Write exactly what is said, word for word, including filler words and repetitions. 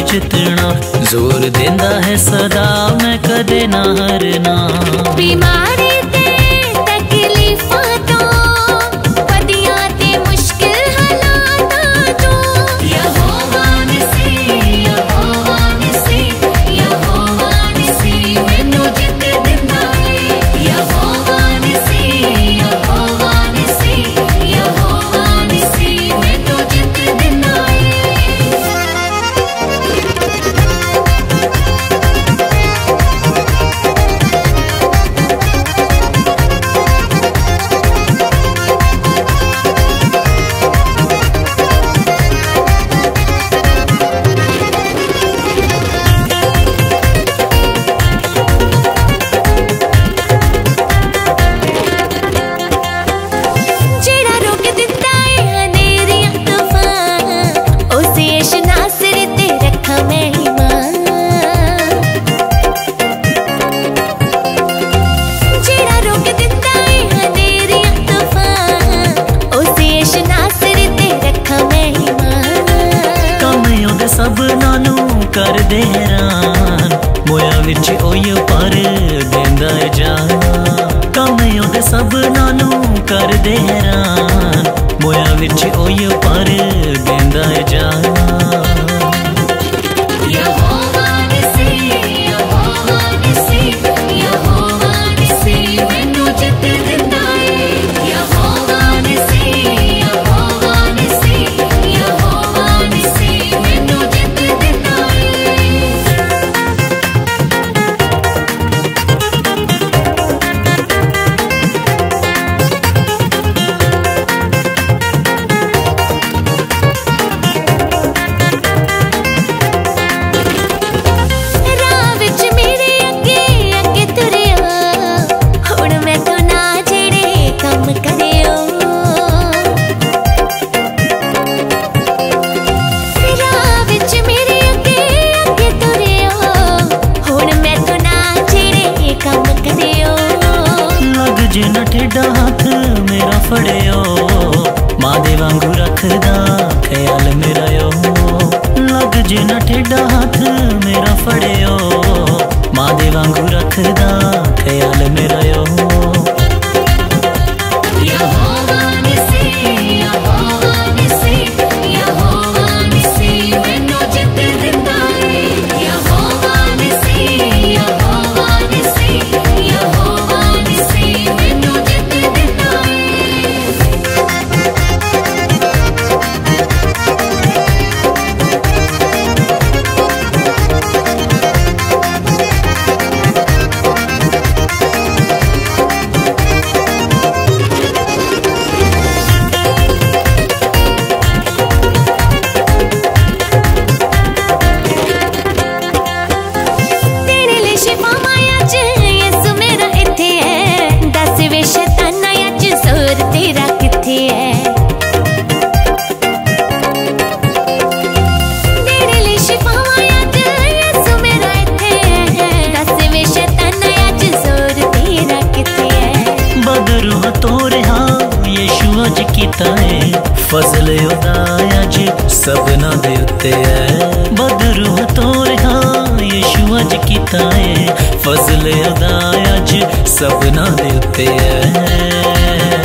जितना जोर देंदा है सदा मैं कदे ना हारना। बीमारी ते तकलीफां तो वदियां ते मुश्किल हालातां तो यहोवा नसीब यहोवा नसीब यहोवा नसीब मैनू जित दिंदा है। यहोवा नसीब यहोवा नसीब यहोवा नसीब मैनू जित दिंदा है। सब नानू कर दे हैरान मोया विच ओयो पर देंदा है जान। कम ओदे सब नानू कर दे हैरान मोया विच ओयो पर देंदा है जान। जिन्ना ठेडा हाथ मेरा फड़ियो मां दे वांगू रखदा ख्याल मेरा यो। लग जिन्ना ठेडा हाथ मेरा फड़ियो मां दे वांगू रखदा ख्याल मेरा यो। फजल उदा अज सबना दे उत्ते है बदरू तोर हाँ यीशु अज कीता है। फजल उदा अज सबना दे उत्ते है।